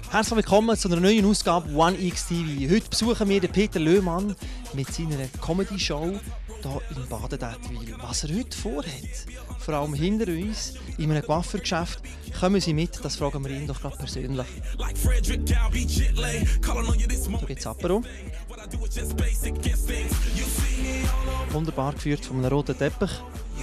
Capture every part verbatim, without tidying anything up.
Herzlich willkommen zu einer neuen Ausgabe One X T V. Heute besuchen wir den Peter Löhmann mit seiner Comedy-Show hier in Baden-Dettwil. Was er heute vorhat, vor allem hinter uns, in einem Coiffeurgeschäft, kommen Sie mit, das fragen wir ihn doch gerade persönlich. Da gibt es Apero. Wunderbar geführt von einem roten Teppich.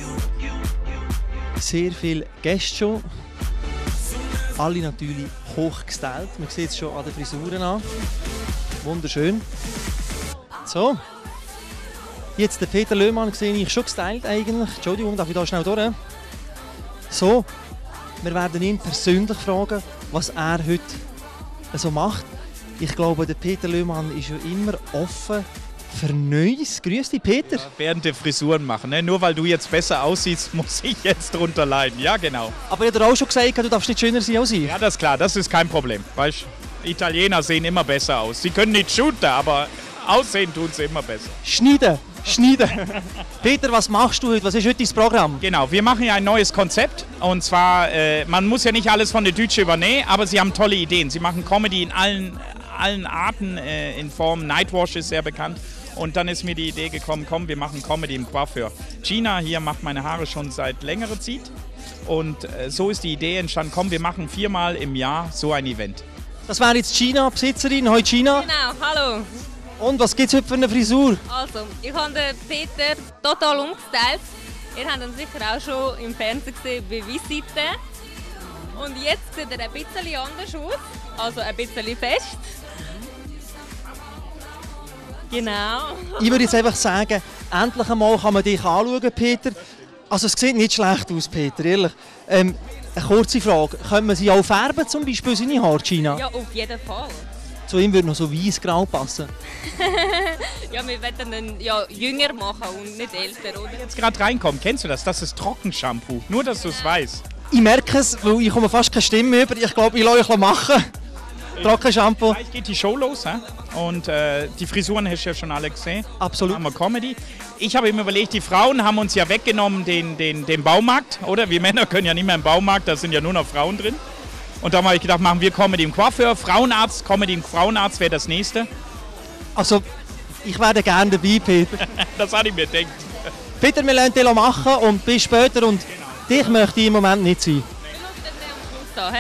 Sehr viele Gäste schon. Alle natürlich hoch gestylt. Man sieht es schon an den Frisuren an. Wunderschön. So. Jetzt den Peter Löhmann sehe ich schon gestylt eigentlich. Entschuldigung, darf ich da schnell durch? So. Wir werden ihn persönlich fragen, was er heute so macht. Ich glaube, der Peter Löhmann ist ja immer offen für Neues. Grüß dich, Peter. Ja, während der Frisuren machen. Ne? Nur weil du jetzt besser aussiehst, muss ich jetzt drunter leiden. Ja, genau. Aber ich habe dir auch schon gesagt, du darfst nicht schöner sein als ich. Ja, das ist klar. Das ist kein Problem. Weißt, Italiener sehen immer besser aus. Sie können nicht shooten, aber aussehen tun sie immer besser. Schneiden. Schneiden. Peter, was machst du heute? Was ist heute dein Programm? Genau, wir machen ja ein neues Konzept. Und zwar, äh, man muss ja nicht alles von der Deutschen übernehmen, aber sie haben tolle Ideen. Sie machen Comedy in allen, allen Arten, äh, in Form. Nightwash ist sehr bekannt. Und dann ist mir die Idee gekommen, komm, wir machen Comedy im Coiffeur. Gina hier macht meine Haare schon seit längerer Zeit. Und äh, so ist die Idee entstanden, komm, wir machen viermal im Jahr so ein Event. Das wäre jetzt Gina, Besitzerin. Hallo Gina. Genau, hallo. Und was gibt es heute für eine Frisur? Also, ich habe den Peter total umgestylt. Ihr habt ihn sicher auch schon im Fernsehen gesehen bei Visite. Und jetzt sieht er ein bisschen anders aus, also ein bisschen fest. Genau. Ich würde jetzt einfach sagen, endlich einmal kann man dich anschauen, Peter. Also es sieht nicht schlecht aus, Peter, ehrlich. Ähm, eine kurze Frage, können wir sie auch färben, zum Beispiel seine Haare, Gina? Ja, auf jeden Fall. Zu ihm würde noch so weiß-grau passen. Ja, wir wollen ihn ja jünger machen und nicht älter, oder? Jetzt gerade reinkommen, kennst du das? Das ist Trockenshampoo, nur dass du es weißt. Ich merke es, weil ich komme fast keine Stimme über. Ich glaube, ich lasse euch machen. Trockenshampoo. Gleich geht die Show los, he? Und äh, die Frisuren hast du ja schon alle gesehen. Absolut. Dann haben wir Comedy. Ich habe mir überlegt, die Frauen haben uns ja weggenommen den, den, den Baumarkt, oder? Wir Männer können ja nicht mehr im Baumarkt, da sind ja nur noch Frauen drin. Und da habe ich gedacht, machen wir Comedy im Coiffeur, Frauenarzt, Comedy im Frauenarzt wäre das nächste. Also, ich wäre gerne dabei, Peter. Das hatte ich mir gedacht. Peter, wir lernen dich machen und bis später. Und genau. Dich möchte ich im Moment nicht sein. Wir schauen dann am Schluss an, he?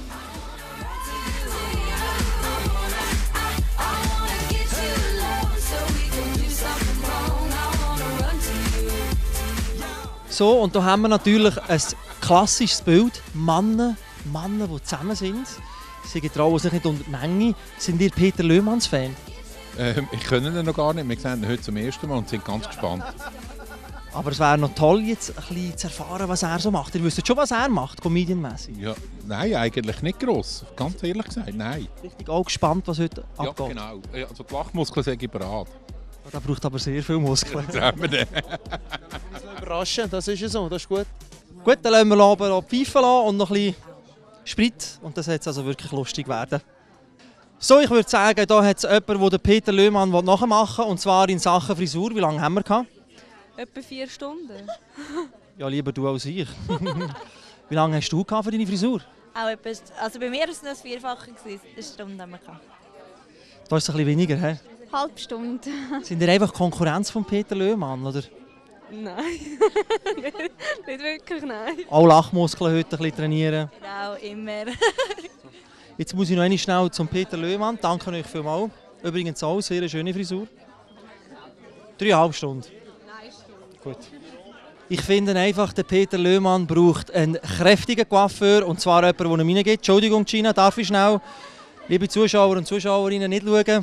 So, und da haben wir natürlich ein klassisches Bild. Männer, Männer, die zusammen sind. Sie trauen sich nicht unter die Menge. Sind ihr Peter Löhmanns Fan? Ähm, ich kenne ihn noch gar nicht. Wir sehen ihn heute zum ersten Mal und sind ganz gespannt. Aber es wäre noch toll, jetzt ein bisschen zu erfahren, was er so macht. Ihr wisst schon, was er macht, comedianmässig. Ja, nein, eigentlich nicht gross. Ganz ehrlich gesagt, nein. Richtig auch gespannt, was heute ja, abgeht. Genau. Also die Lachmuskeln sind bereit. Da braucht aber sehr viel Muskeln. Das haben wir dann. Überraschen, das ist ja so, das ist gut. Gut, dann lassen wir aber pfeifen lassen und noch ein bisschen Sprit. Und das soll jetzt also wirklich lustig werden. So, ich würde sagen, da hat es jemanden, der Peter Löhmann nachmachen will. Und zwar in Sachen Frisur. Wie lange haben wir gehabt? Etwa vier Stunden. Ja, lieber du als ich. Wie lange hast du gehabt für deine Frisur? Auch etwas, also bei mir war es noch das Vierfache, eine Stunde haben wir gehabt. Da ist es ein bisschen weniger, hä? Halbe Stunde. Sind ihr einfach Konkurrenz von Peter Löhmann, oder? Nein, nicht, nicht wirklich, nein. Auch Lachmuskeln heute ein bisschen trainieren. Genau, immer. Jetzt muss ich noch einmal schnell zum Peter Löhmann. Danke euch vielmals. Übrigens auch, sehr schöne Frisur. Dreieinhalb Stunden. Nein, Stunde. Gut. Ich finde einfach, der Peter Löhmann braucht einen kräftigen Coiffeur. Und zwar jemanden, der ihm reingeht. Entschuldigung, Gina, darf ich schnell, liebe Zuschauer und Zuschauerinnen, nicht schauen?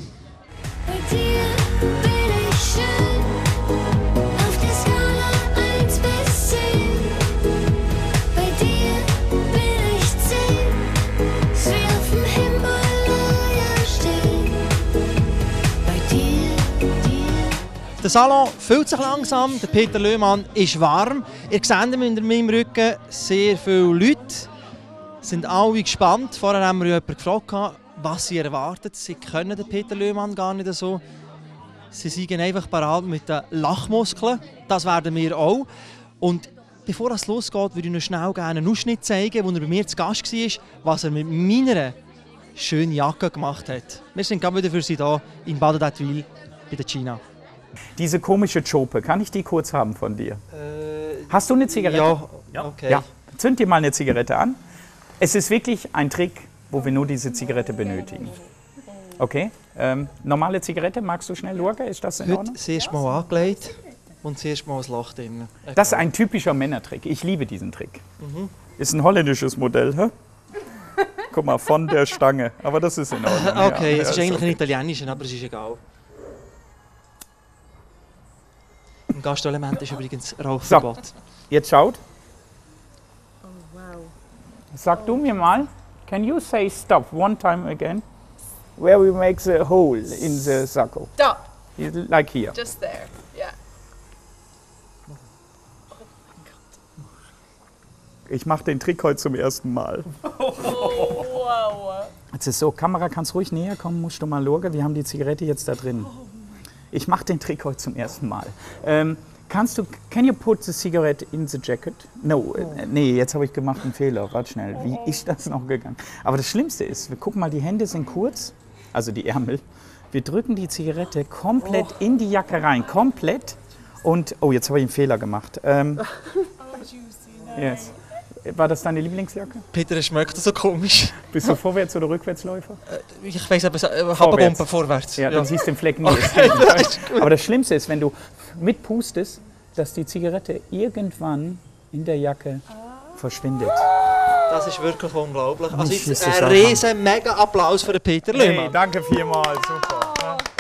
Der Salon füllt sich langsam, der Peter Löhmann ist warm. Ihr seht hinter meinem Rücken sehr viele Leute. Sind alle gespannt. Vorher haben wir jemanden gefragt, was sie erwartet. Sie kennen den Peter Löhmann gar nicht so. Sie sind einfach parat mit den Lachmuskeln. Das werden wir auch. Und bevor es losgeht, würde ich noch schnell gerne einen Ausschnitt zeigen, wo er bei mir zu Gast war, was er mit meiner schöne Jacke gemacht hat. Wir sind gerade wieder für Sie da in Bad d'Atwil bei der Gina. Diese komische Chope, kann ich die kurz haben von dir? Äh, Hast du eine Zigarette? Ja, okay. Ja, zünd dir mal eine Zigarette an. Es ist wirklich ein Trick, wo wir nur diese Zigarette benötigen. Okay, ähm, normale Zigarette, magst du schnell schauen? Ist das in Ordnung? Heute zuerst mal angelegt und zuerst mal ein Loch drin. Das ist ein typischer Männertrick. Ich liebe diesen Trick. Mhm. Ist ein holländisches Modell, hä? Guck mal, von der Stange. Aber das ist in Ordnung. Okay, ja, es ist ja, eigentlich okay. ein italienischer, aber es ist egal. Im Gastelement ist übrigens Rauchverbot. So, jetzt schaut. Oh, wow. Sag du mir mal, can you say stop one time again? Where we make the hole in the suckle. Stop. Like here. Just there. Yeah. Ich mache den Trick heute zum ersten Mal. Oh, wow. Es ist so, Kamera, kannst ruhig näher kommen, musst du mal schauen. Wir haben die Zigarette jetzt da drin. Ich mache den Trick heute zum ersten Mal. Ähm, kannst du, can you put the cigarette in the jacket? No, äh, nee, jetzt habe ich gemacht einen Fehler. Warte schnell, wie ist das noch gegangen? Aber das Schlimmste ist, wir gucken mal, die Hände sind kurz, also die Ärmel. Wir drücken die Zigarette komplett in die Jacke rein, komplett. Und, oh, jetzt habe ich einen Fehler gemacht. Ähm, yes. War das deine Lieblingsjacke? Peter, es schmeckt so komisch. Bist du Vorwärts- oder Rückwärtsläufer? Ich weiss aber, äh, Habenbomben vorwärts. Ja, dann Ja. siehst du den Fleck nie. Okay, das ist gut. Aber das Schlimmste ist, wenn du mitpustest, dass die Zigarette irgendwann in der Jacke verschwindet. Das ist wirklich unglaublich. Also Ist jetzt das ein auch riesen mega Applaus für den Peter Löhmann. danke vielmals, super.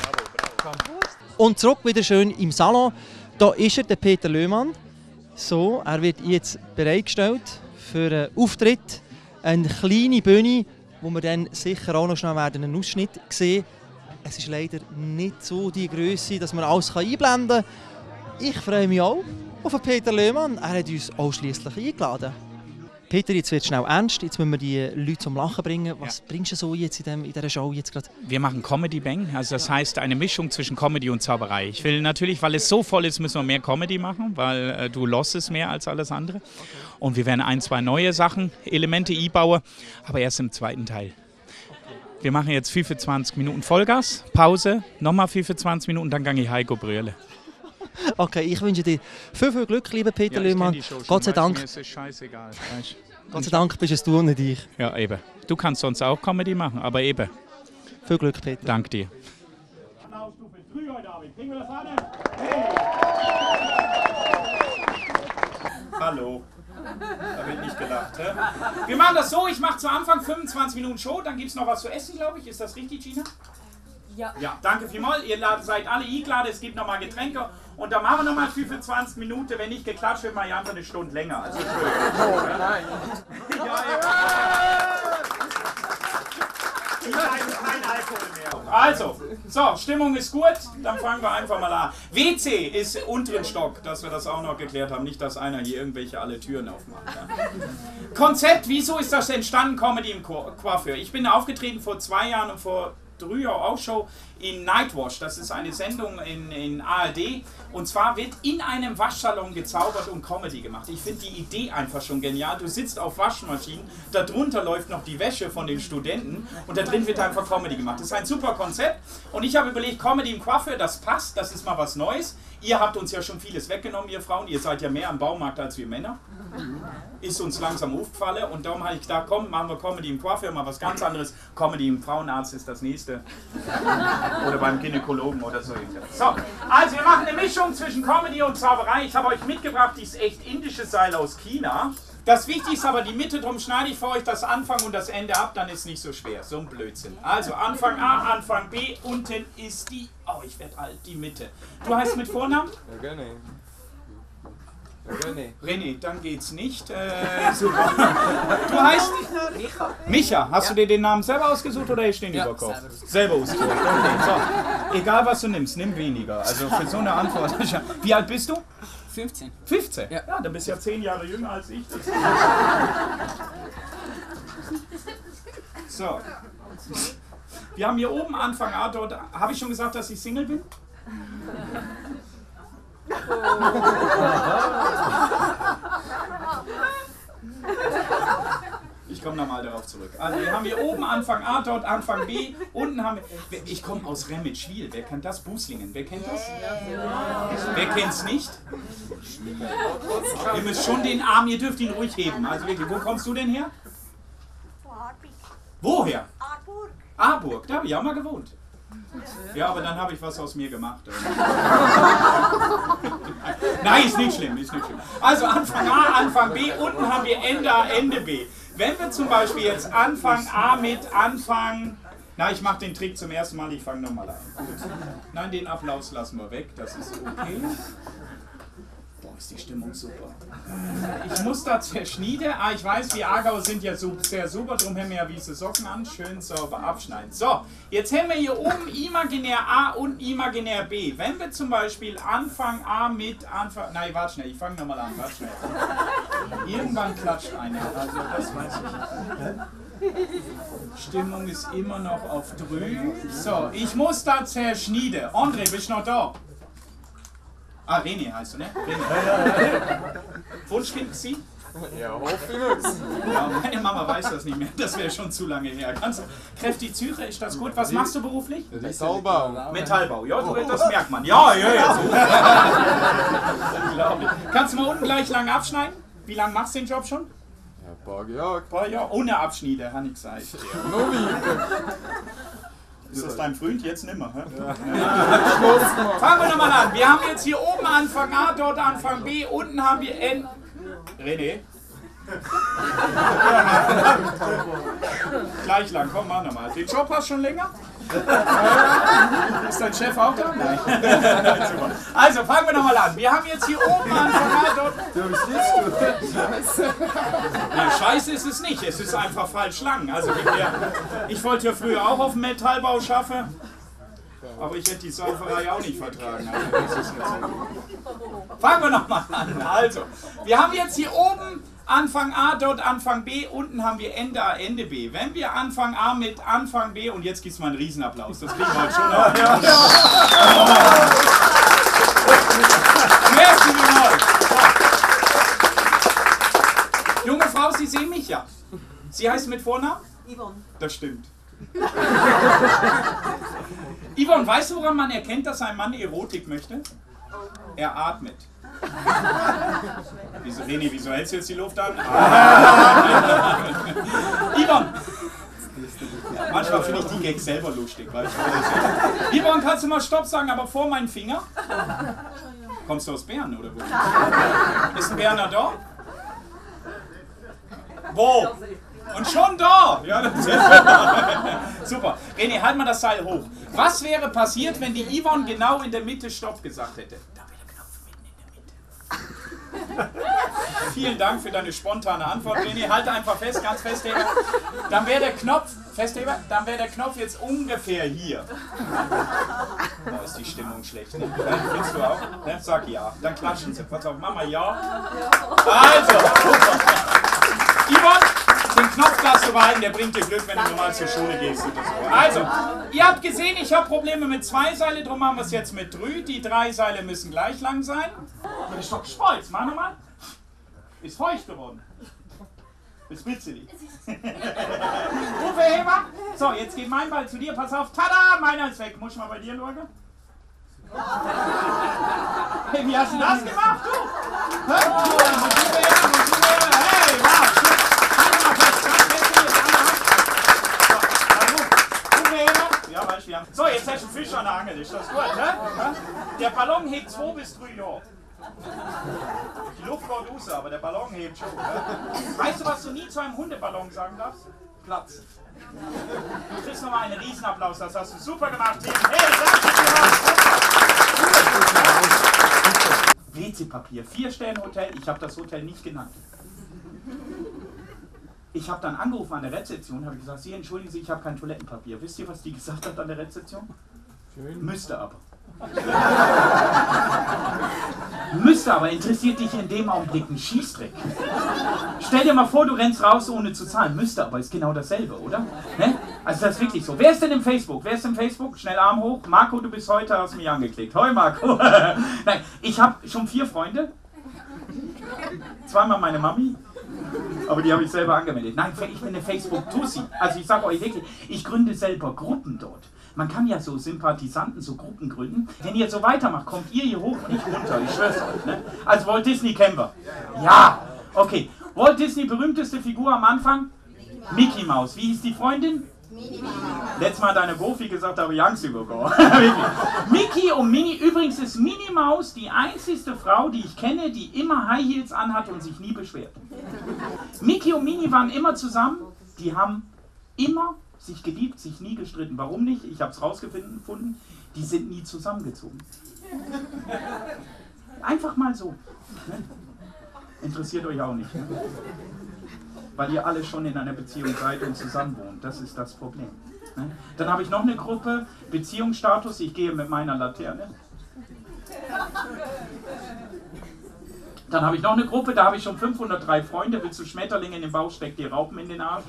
Und zurück wieder schön im Salon. Da ist er, der Peter Löhmann. So, er wird jetzt bereitgestellt für einen Auftritt. Eine kleine Bühne, wo wir dann sicher auch noch schnell werden einen Ausschnitt sehen. Es ist leider nicht so die Größe, dass man alles einblenden kann. Ich freue mich auch auf den Peter Löhmann. Er hat uns ausschliesslich eingeladen. Peter, jetzt wird es schnell ernst. Jetzt müssen wir die Leute zum Lachen bringen. Was ja. bringst du so jetzt in, dem, in dieser Show jetzt gerade? Wir machen Comedy Bang, also das heißt eine Mischung zwischen Comedy und Zauberei. Ich will natürlich, weil es so voll ist, müssen wir mehr Comedy machen, weil äh, du losst mehr als alles andere. Okay. Und wir werden ein, zwei neue Sachen, Elemente einbauen, aber erst im zweiten Teil. Wir machen jetzt fünfundzwanzig Minuten Vollgas, Pause, nochmal fünfundzwanzig Minuten, dann gehe ich Heiko brüllen. Okay, ich wünsche dir viel, viel Glück, lieber Peter Ja, Löhmann. Gott sei Dank. Mir ist es scheißegal. Weißt? Gott sei Dank bist es du und nicht ich. Ja, eben. Du kannst sonst auch Comedy machen, aber eben. Viel Glück, Peter. Dank dir. Hallo. Da wird nicht gelacht. Hä? Wir machen das so, ich mache zu Anfang fünfundzwanzig Minuten Show, dann gibt es noch was zu essen, glaube ich. Ist das richtig, Gina? Ja. Ja, danke vielmals. Ihr seid alle eingeladen, es gibt nochmal Getränke. Und dann machen wir nochmal fünfundzwanzig Minuten. Wenn nicht geklatscht wird, mal einfach eine Stunde länger. Also schön. Oh, nein. Ja, ja. Kein Alkohol mehr. Also, so, Stimmung ist gut, dann fangen wir einfach mal an. W C ist unteren Stock, dass wir das auch noch geklärt haben. Nicht, dass einer hier irgendwelche alle Türen aufmacht. Ja. Konzept, wieso ist das entstanden? Comedy im Coiffeur. Ich bin aufgetreten vor zwei Jahren und vor drei Jahren auch schon in Nightwash. Das ist eine Sendung in, in A R D. Und zwar wird in einem Waschsalon gezaubert und Comedy gemacht. Ich finde die Idee einfach schon genial. Du sitzt auf Waschmaschinen, darunter läuft noch die Wäsche von den Studenten und da drin wird einfach Comedy gemacht. Das ist ein super Konzept. Und ich habe überlegt, Comedy im Coiffeur, das passt, das ist mal was Neues. Ihr habt uns ja schon vieles weggenommen, ihr Frauen. Ihr seid ja mehr am Baumarkt als wir Männer. Ist uns langsam aufgefallen und darum habe ich gedacht, komm, machen wir Comedy im Coiffeur, mal was ganz anderes. Comedy im Frauenarzt ist das nächste. Oder beim Gynäkologen oder so. So, also wir machen eine Mischung zwischen Comedy und Zauberei. Ich habe euch mitgebracht dieses echt indische Seil aus China. Das Wichtigste ist aber die Mitte, darum schneide ich für euch das Anfang und das Ende ab, dann ist es nicht so schwer. So ein Blödsinn. Also Anfang A, Anfang B, unten ist die, oh ich werde alt, die Mitte. Du heißt mit Vornamen? Ja, gerne. René. René, dann geht's nicht. Äh, super. Du heißt? Micha. Micha. Hast ja. du dir den Namen selber ausgesucht oder ist den ja, überkauft? Selber ausgesucht. Okay, so. Egal was du nimmst, nimm weniger. Also für so eine Antwort. Wie alt bist du? fünfzehn. fünfzehn? Ja. Ja, dann bist du ja zehn Jahre jünger als ich. So. Wir haben hier oben Anfang A, dort. Habe ich schon gesagt, dass ich Single bin? Ich komme nochmal darauf zurück. Also wir haben hier oben Anfang A, dort Anfang B, unten haben wir... Ich komme aus Remmitschwil, wer kennt das? Buslingen, wer kennt das? Wer kennt es nicht? Ihr müsst schon den Arm, ihr dürft ihn ruhig heben. Also wirklich, wo kommst du denn her? Woher? Aarburg. Aarburg, da habe ich auch mal gewohnt. Ja, aber dann habe ich was aus mir gemacht. Nein, ist nicht schlimm, ist nicht schlimm. Also Anfang A, Anfang B, unten haben wir Ende A, Ende B. Wenn wir zum Beispiel jetzt Anfang A mit Anfang... Na, ich mache den Trick zum ersten Mal, ich fange nochmal an. Gut. Nein, den Applaus lassen wir weg, das ist okay. Boah, ist die Stimmung super. Ich muss da zerschnieden. Ah, ich weiß, die Aargauer sind ja so sehr super, darum haben wir ja diese Socken an. Schön sauber abschneiden. So, jetzt haben wir hier oben imaginär A und imaginär B. Wenn wir zum Beispiel Anfang A mit Anfang... Nein, warte schnell, ich fange nochmal an, warte schnell. Irgendwann klatscht einer, also das weiß ich. Stimmung ist immer noch auf drüben. So, ich muss da zerschnieden. André, bist du noch da? Ah, René heißt du, ne? René. Wunschkind sie? Ja, hoffe ich. Ja, meine Mama weiß das nicht mehr. Das wäre schon zu lange her. Ganz kräftig Züche, ist das gut? Was machst du beruflich? Metallbau. Metallbau. Ja, das merkt man. Ja, ja, ja. So. Unglaublich. Kannst du mal unten gleich lang abschneiden? Wie lange machst du den Job schon? Ja, ein paar Jahre. Ein paar Jahre. Ohne Abschniede, habe ich gesagt. Ja, noch nie. Ist das dein Freund? Jetzt nimmer. Ja. Fangen wir nochmal an. Wir haben jetzt hier oben Anfang A, dort Anfang B, unten haben wir N. René. Gleich lang, komm, mach nochmal. Den Job hast du schon länger? Ist dein Chef auch da? Nein. Also fangen wir nochmal an. Wir haben jetzt hier oben Anfang A, dort. Ja, scheiße ist es nicht, es ist einfach falsch lang. Also ich wollte ja früher auch auf dem Metallbau schaffen. Aber ich hätte die Sauferei auch nicht vertragen. Also das ist jetzt so. Fangen wir nochmal an. Also, wir haben jetzt hier oben Anfang A, dort Anfang B, unten haben wir Ende A, Ende B. Wenn wir Anfang A mit Anfang B, und jetzt gibt es mal einen Riesenapplaus, das kriegen wir heute schon noch. Ja, ja. Merci vielmals. Junge Frau, Sie sehen mich ja. Sie heißt mit Vornamen? Yvonne. Das stimmt. Yvonne, weißt du, woran man erkennt, dass ein Mann Erotik möchte? Er atmet. Wieso, René, wieso hältst du jetzt die Luft an? Ah. Yvonne! Manchmal finde ich die Gags selber lustig. Weißt du? Yvonne, kannst du mal Stopp sagen, aber vor meinen Finger? Kommst du aus Bern oder wo? Ist ein Berner da? Wo? Und schon da! Ja, das ist super. Super. René, halt mal das Seil hoch. Was wäre passiert, wenn die Yvonne genau in der Mitte Stopp gesagt hätte? Da wäre der Knopf mitten in der Mitte. Vielen Dank für deine spontane Antwort, René. Halte einfach fest, ganz fest, Heber. Dann wäre der Knopf, Festheber, dann wäre der Knopf jetzt ungefähr hier. Da ist die Stimmung schlecht. Ne? Findest du auch? Ne? Sag ja. Dann klatschen sie. Pass auf, Mama, ja. Also, super. Yvonne, den Knopf darfst du behalten, der bringt dir Glück, wenn du normal zur Schule gehst. Oder so. Also, ihr habt gesehen, ich habe Probleme mit zwei Seile, darum machen wir es jetzt mit drei. Die drei Seile müssen gleich lang sein. Aber ist doch Spolz, mach nochmal. Ist feucht geworden. Ist witzig. Rufe Heber. So, jetzt geht mein Ball zu dir, pass auf. Tada, meiner ist weg. Muss ich mal bei dir schauen? Hey, wie hast du das gemacht, du? Hä? Hey, wow. So, jetzt hast du einen Fisch an der Angel, ist das gut, ne? Der Ballon hebt zwei bis drei Jahre. Die Luft geht raus, aber der Ballon hebt schon. Ne? Weißt du, was du nie zu einem Hundeballon sagen darfst? Platz. Du kriegst nochmal einen Riesenapplaus, das hast du super gemacht, Team. Hey, danke dir. W C-Papier, Vier-Sterne-Hotel, ich habe das Hotel nicht genannt. Ich habe dann angerufen an der Rezeption, habe gesagt, Sie entschuldigen Sie, ich habe kein Toilettenpapier. Wisst ihr, was die gesagt hat an der Rezeption? Schön. Müsste aber. Müsste aber, interessiert dich in dem Augenblick ein Schießtrick. Stell dir mal vor, du rennst raus, ohne zu zahlen. Müsste aber, ist genau dasselbe, oder? Ne? Also das ist wirklich so. Wer ist denn im Facebook? Wer ist im Facebook? Schnell Arm hoch. Marco, du bist heute, hast mich angeklickt. Hoi Marco. Nein, ich habe schon vier Freunde. Zweimal meine Mami. Aber die habe ich selber angemeldet. Nein, ich bin eine Facebook-Tussi. Also ich sage euch wirklich, ich gründe selber Gruppen dort. Man kann ja so Sympathisanten, so Gruppen gründen. Wenn ihr so weitermacht, kommt ihr hier hoch und ich runter. Ich schwör's euch. Ne? Also Walt Disney kennen wir. Ja, okay. Walt Disney, berühmteste Figur am Anfang? Mickey Mouse. Wie hieß die Freundin? Letztes Mal hat eine Gofi gesagt, da habe ich Angst bekommen. Mickey und Minnie, übrigens ist Minnie Maus die einzigste Frau, die ich kenne, die immer High Heels anhat und sich nie beschwert. Mickey und Minnie waren immer zusammen, die haben immer sich geliebt, sich nie gestritten. Warum nicht? Ich habe es rausgefunden, die sind nie zusammengezogen. Einfach mal so. Interessiert euch auch nicht. Ne? Weil ihr alle schon in einer Beziehung seid und zusammen wohnt. Das ist das Problem. Ne? Dann habe ich noch eine Gruppe, Beziehungsstatus, ich gehe mit meiner Laterne. Dann habe ich noch eine Gruppe, da habe ich schon fünfhundertdrei Freunde. Willst du Schmetterlinge in den Bauch, steck dir Raupen in den Arsch.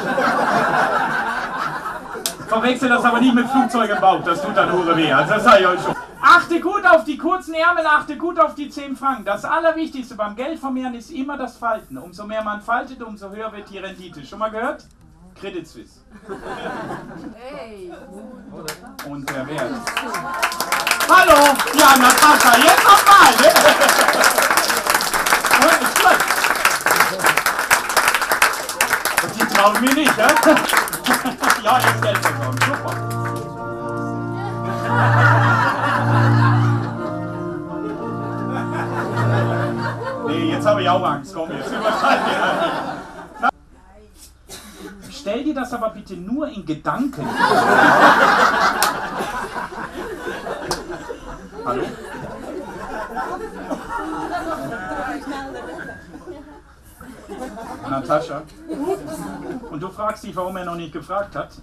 Verwechsel das aber nicht mit Flugzeug im Bauch, das tut dann hure weh. Also das sage ich euch schon. Achte gut auf die kurzen Ärmel, achte gut auf die zehn Franken. Das Allerwichtigste beim Geldvermehren ist immer das Falten. Umso mehr man faltet, umso höher wird die Rendite. Schon mal gehört? Credit Suisse. Und der Wert. Hallo! Ja, Natascha, jetzt nochmal! Ne? Ist gut. Die trauen mir nicht, ja? Ja, jetzt Geld bekommen. Super. Nee, jetzt habe ich auch Angst. Komm, jetzt übertreiben wir. Stell dir das aber bitte nur in Gedanken. Hallo? Natascha. Und du fragst dich, warum er noch nicht gefragt hat?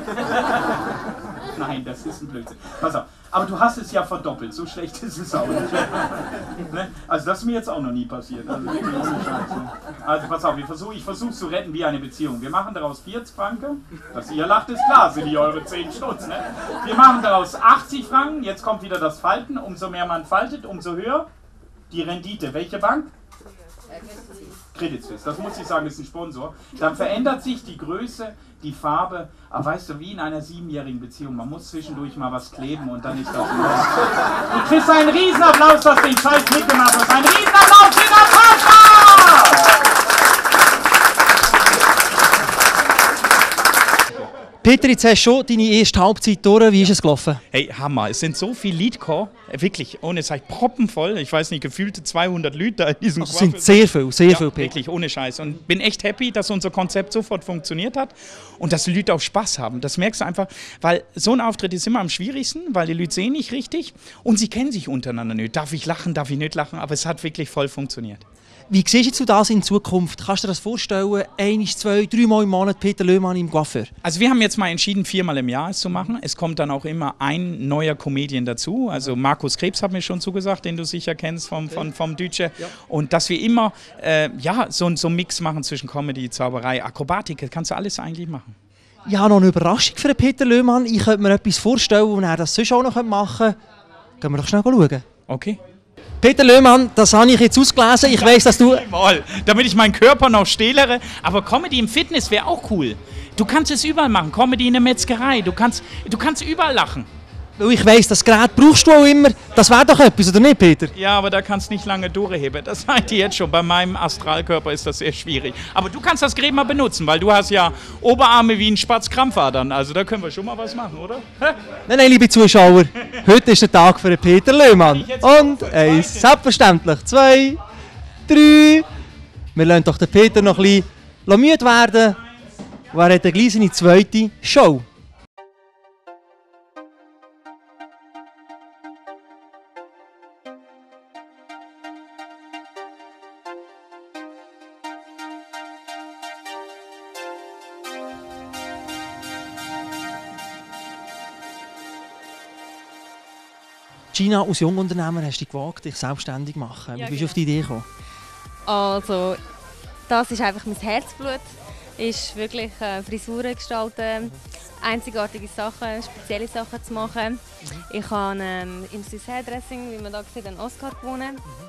Nein, das ist ein Blödsinn. Pass auf. Aber du hast es ja verdoppelt, so schlecht ist es auch nicht. Ne? Also das ist mir jetzt auch noch nie passiert. Also, wirklich ohne Scheiß, ne? Also pass auf, ich versuche ich versuch zu retten wie eine Beziehung. Wir machen daraus vierzig Franken. Dass ihr lacht, ist klar, sind die eure zehn Stutz. Ne? Wir machen daraus achtzig Franken. Jetzt kommt wieder das Falten. Umso mehr man faltet, umso höher die Rendite. Welche Bank? Credit Suisse, das muss ich sagen, ist ein Sponsor. Dann verändert sich die Größe, die Farbe, aber weißt du, wie in einer siebenjährigen Beziehung, man muss zwischendurch mal was kleben und dann ist das los. Du kriegst einen Riesenapplaus, dass du den Scheiß mitgemacht hast. Ein Riesenapplaus für Natascha! Peter, jetzt hast du schon deine erste Halbzeit durch. Wie ist es gelaufen? Hey, Hammer. Es sind so viele Leute gekommen. Wirklich, ohne Scheiß, proppenvoll. Ich weiß nicht, gefühlte zweihundert Leute da in diesem Das sind sehr viel, sehr ja, viel, Peter. Wirklich, ohne Scheiß. Und bin echt happy, dass unser Konzept sofort funktioniert hat und dass die Leute auch Spaß haben. Das merkst du einfach, weil so ein Auftritt ist immer am schwierigsten, weil die Leute sehen nicht richtig und sie kennen sich untereinander nicht. Darf ich lachen, darf ich nicht lachen? Aber es hat wirklich voll funktioniert. Wie siehst du das in Zukunft? Kannst du dir das vorstellen, ein, zwei, dreimal im Monat Peter Löhmann im Coiffeur? Also wir haben jetzt mal entschieden, viermal im Jahr es zu machen. Es kommt dann auch immer ein neuer Comedian dazu. Also Markus Krebs hat mir schon zugesagt, den du sicher kennst vom, vom, vom Dütsche. Ja. Und dass wir immer äh, ja, so, so einen Mix machen zwischen Comedy, Zauberei, Akrobatik. Das kannst du alles eigentlich machen. Ich habe noch eine Überraschung für Peter Löhmann. Ich könnte mir etwas vorstellen, wo er das sonst auch noch machen könnte. Gehen wir doch schnell schauen. Okay. Peter Löhmann, das habe ich jetzt ausgelesen. Ich weiss, dass du... Mal, damit ich meinen Körper noch stehlere. Aber Comedy im Fitness wäre auch cool. Du kannst es überall machen. Comedy in der Metzgerei. Du kannst, du kannst überall lachen. Ich weiss, das Gerät brauchst du auch immer. Das wäre doch etwas, oder nicht, Peter? Ja, aber da kannst du nicht lange durchheben. Das sage ich dir jetzt schon. Bei meinem Astralkörper ist das sehr schwierig. Aber du kannst das Gerät mal benutzen, weil du hast ja Oberarme wie ein Spatz Krampfadern. Also da können wir schon mal was machen, oder? Nein, nein, liebe Zuschauer. Heute ist der Tag für Peter Löhmann. Und eins, selbstverständlich. Zwei, drei. Wir lassen doch den Peter noch ein bisschen müde werden. Und er hat gleich seine zweite Show. Gina, als Jungunternehmer hast du dich gewagt, dich selbstständig zu machen. Wie Ja, bist du genau. auf die Idee gekommen? Also, das ist einfach mein Herzblut. Ist wirklich äh, Frisuren gestalten, einzigartige Sachen, spezielle Sachen zu machen. Ich habe ähm, im Swiss Hairdressing, wie man da sieht, einen Oscar gewonnen.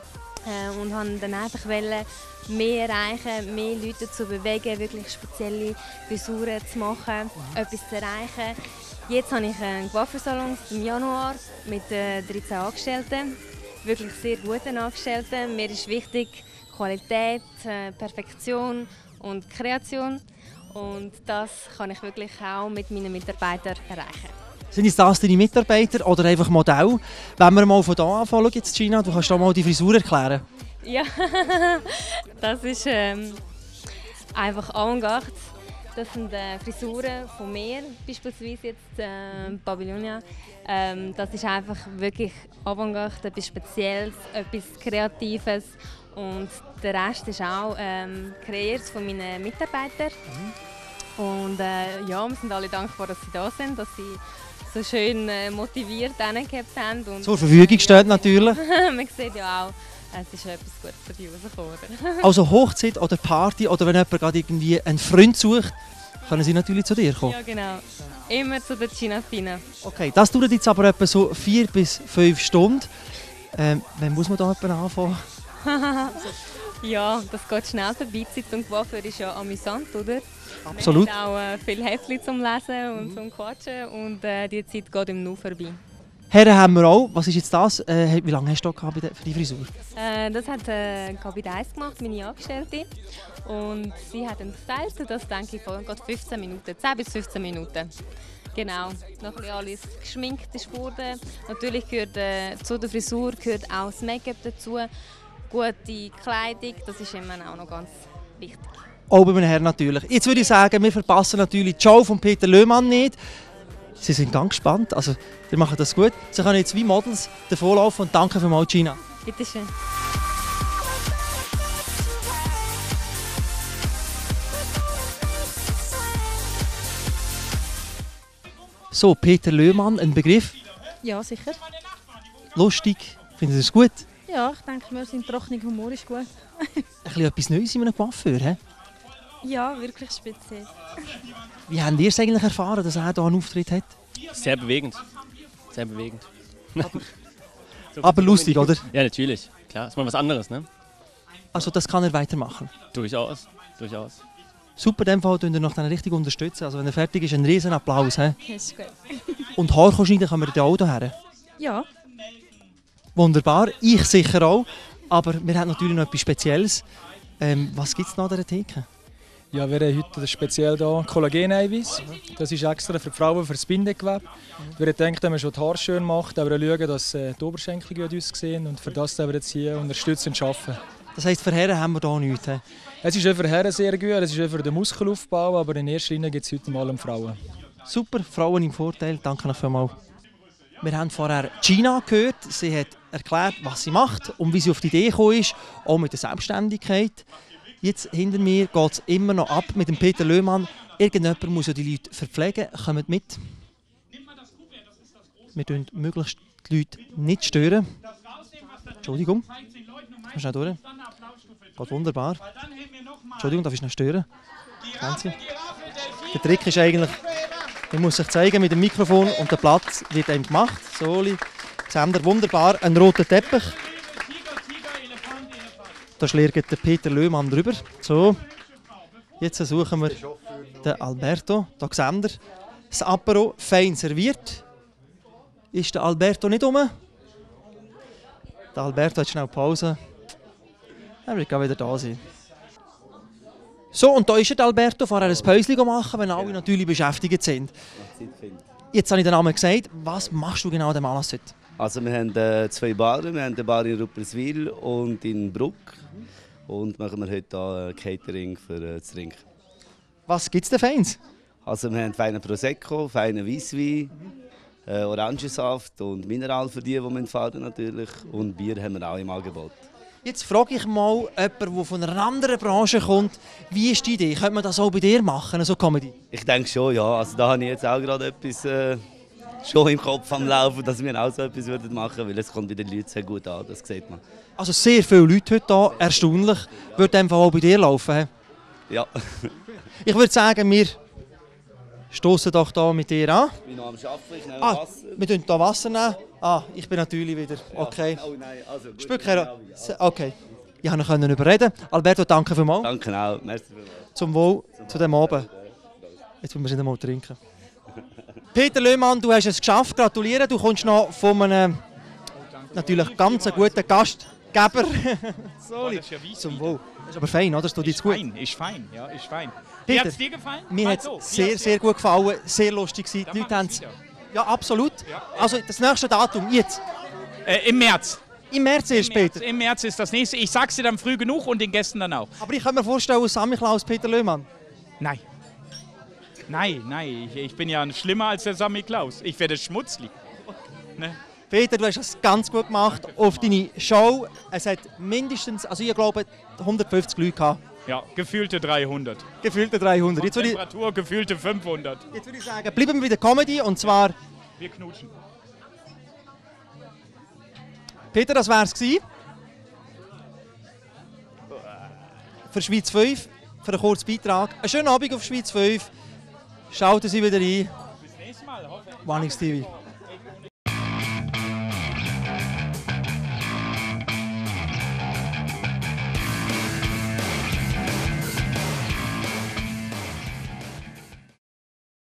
äh, und wollte dann einfach mehr erreichen, mehr Leute dazu bewegen, wirklich spezielle Frisuren zu machen, etwas zu erreichen. Jetzt habe ich einen Coiffeursalon im Januar mit äh, dreizehn Angestellten, wirklich sehr guten Angestellten. Mir ist wichtig Qualität, äh, Perfektion und Kreation, und das kann ich wirklich auch mit meinen Mitarbeitern erreichen. Sind jetzt das deine Mitarbeiter oder einfach Modell? Wenn wir mal von hier anfangen, jetzt Gina, du kannst da mal die Frisur erklären. Ja, das ist ähm, einfach Avantgarde. Das sind äh, Frisuren von mir, beispielsweise jetzt äh, Babylonia. Ähm, das ist einfach wirklich Avantgarde, etwas Spezielles, etwas Kreatives. Und der Rest ist auch ähm, kreiert von meinen Mitarbeitern. Mhm. Und äh, ja, wir sind alle dankbar, dass sie da sind, dass sie so schön äh, motiviert hingehabt haben. Und, zur Verfügung steht natürlich. Man sieht ja auch, es ist etwas Gutes für die rausgekommen. Also Hochzeit oder Party oder wenn jemand gerade irgendwie einen Freund sucht, können sie natürlich zu dir kommen. Ja, genau. Immer zu der Gina Fina. Okay, das dauert jetzt aber etwa so vier bis fünf Stunden. Ähm, wann muss man da etwa anfangen? Ja, das geht schnell vorbei. Die Zeit zum Coiffeur ist ja amüsant, oder? Absolut. Wir haben auch äh, viele Heftchen zum Lesen und zum Quatschen, und äh, die Zeit geht im Nu vorbei. Herren haben wir auch. Was ist jetzt das? Äh, wie lange hast du da für die Frisur? Äh, das hat äh, Gabi eins gemacht, meine Angestellte. Und sie hat ihn gestylt. Das denke ich geht fünfzehn Minuten, zehn bis fünfzehn Minuten. Genau, noch ein bisschen alles geschminkt ist worden. Natürlich gehört äh, zu der Frisur gehört auch das Make-up dazu. Gute Kleidung, das ist immer auch noch ganz wichtig. Auch bei meinen Herren natürlich. Jetzt würde ich sagen, wir verpassen natürlich die Show von Peter Löhmann nicht. Sie sind ganz gespannt, also die machen das gut. Sie können jetzt wie Models davonlaufen und danke vielmals, Gina. Bitte schön. So, Peter Löhmann, ein Begriff. Ja, sicher. Lustig, findet ihr es gut? Ja, ich denke, wir sind trockene Humor ist gut. Ein bisschen etwas Neues in einem Coiffeur, he? Ja, wirklich speziell. Wie habt ihr es eigentlich erfahren, dass er hier einen Auftritt hat? Sehr bewegend. Sehr bewegend. Aber lustig, oder? Ja, natürlich. Klar, ist mal was anderes, ne? Also das kann er weitermachen? Durchaus. Durchaus. Super, in dem Fall unterstützen wir noch dann richtig unterstützen. Also wenn er fertig ist, ein riesen Applaus. He? Ist gut. Und Haar schneiden können wir dir auch her. Ja. Wunderbar, ich sicher auch. Aber wir haben natürlich noch etwas Spezielles. Ähm, was gibt es noch an der Theke? Ja, wir haben heute speziell hier Kollageneiweiß. Das ist extra für die Frauen, für das Bindegewebe. Wir denken, wenn man schon die Haare schön macht, aber schauen, dass die Oberschenkel gut aussehen. Und für das haben wir jetzt hier unterstützend arbeiten. Das heisst, für Herren haben wir hier nichts. He? Es ist auch für Herren sehr gut, es ist auch für den Muskelaufbau, aber in erster Linie geht es heute mal um Frauen. Super, Frauen im Vorteil, danke noch vielmals. Wir haben vorher Gina gehört, sie hat erklärt, was sie macht und wie sie auf die Idee gekommen ist, auch mit der Selbstständigkeit. Jetzt hinter mir geht es immer noch ab mit dem Peter Löhmann. Irgendjemand muss ja die Leute verpflegen, kommt mit. Wir stören möglichst die Leute nicht stören. Entschuldigung, komm schnell durch. Geht wunderbar. Entschuldigung, darf ich noch stören? Der Trick ist eigentlich, man muss sich zeigen mit dem Mikrofon und der Platz wird einem gemacht. So, seht ihr, wunderbar, ein roter Teppich. Da schlägt der Peter Löhmann drüber. So, jetzt suchen wir den Alberto. Da seht ihr, das Apero fein serviert. Ist der Alberto nicht rum? Der Alberto hat schnell Pause. Er wird wieder da sein. So, und da ist der Alberto, vorher ein Päuschen machen, wenn alle natürlich beschäftigt sind. Jetzt habe ich den Namen gesagt. Was machst du genau an dem Anlass heute? Also wir haben äh, zwei Baren. Wir haben eine Bar in Rupperswil und in Bruck. Und machen wir heute hier, äh, Catering für äh, zu trinken. Was gibt es denn Feins? Also wir haben feinen Prosecco, feinen Weisswein, äh, Orangensaft und Mineral für die, die fahren natürlich. Und Bier haben wir auch im Angebot. Jetzt frage ich mal jemanden, der von einer anderen Branche kommt, wie ist die Idee? Könnte man das auch bei dir machen, so Comedy? Ich denke schon, ja. Also da habe ich jetzt auch gerade etwas äh, schon im Kopf am Laufen, dass wir auch so etwas würden machen, weil es kommt bei den Leuten sehr gut an, das sieht man. Also sehr viele Leute heute hier, erstaunlich. Würde einfach auch bei dir laufen? Ja. Ich würde sagen, wir stoßen doch hier mit dir an. Ich bin noch am Arbeiten, ich nehme Ah, Wasser. wir nehmen hier Wasser nehmen. Ah, ich bin natürlich wieder. Okay. Oh nein, also gut. Spür keine Rolle. Okay. Ich konnte ihn überreden. Alberto, danke vielmals. Danke auch. Merci vielmals. Zum Wohl zu dem Abend. Jetzt müssen wir es nicht einmal trinken. Peter Löhmann, du hast es geschafft. Gratuliere. Du kommst noch von einem natürlich ganz guten Gastgeber. Sorry. Das ist ja weiss Zum wieder. Wohl. Das ist aber fein, oder? Das tut jetzt gut. Fein, ist fein, ja, ist fein. Wie Peter, hat es dir gefallen? Mir Mal hat es so, wie sehr, hat's dir sehr gut gefallen. Sehr lustig gewesen. Dann Die Leute mach haben ich's es. wieder. Ja, absolut. Also das nächste Datum, jetzt. Äh, Im März. Im März erst, Im März, Peter. Im März ist das nächste. Ich sag's dir dann früh genug und den Gästen dann auch. Aber ich kann mir vorstellen, Sammy Klaus, Peter Löhmann. Nein. Nein, nein, ich, ich bin ja schlimmer als der Sammy Klaus. Ich werde schmutzlig. Ne? Peter, du hast es ganz gut gemacht auf deine Show. Es hat mindestens, also ich glaube, hundertfünfzig Leute gehabt. Ja, gefühlte dreihundert. Gefühlte dreihundert. Jetzt würde ich, Temperatur gefühlte fünfhundert. jetzt würde ich sagen, bleiben wir bei der Comedy und zwar, Wir knutschen. Peter, das wär's gewesen. Für Schweiz fünf, für einen kurzen Beitrag. Einen schönen Abend auf Schweiz fünf. Schalten Sie wieder ein. Bis nächstes Mal. Hoffe ich. Warnings T V.